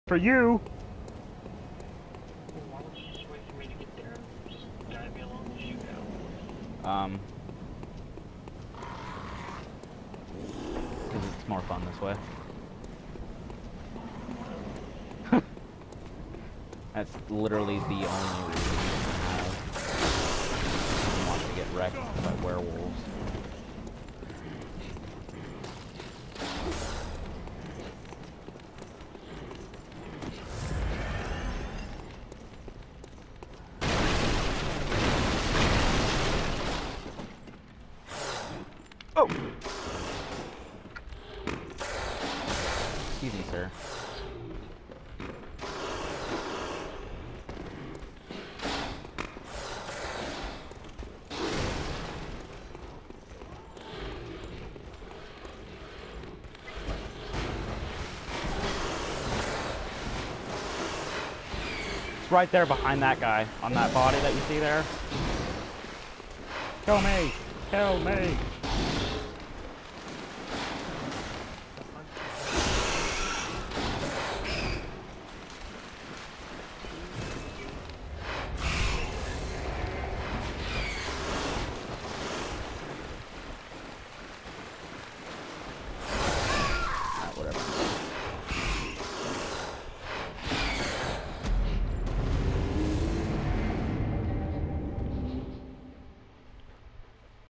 For you! Well, why don't you just wait for me to get there and just guide me along the shootout? Because it's more fun this way. That's literally the only reason you want to get wrecked by werewolves. Oh! Excuse me, sir. It's right there behind that guy, on that body that you see there. Kill me! Kill me!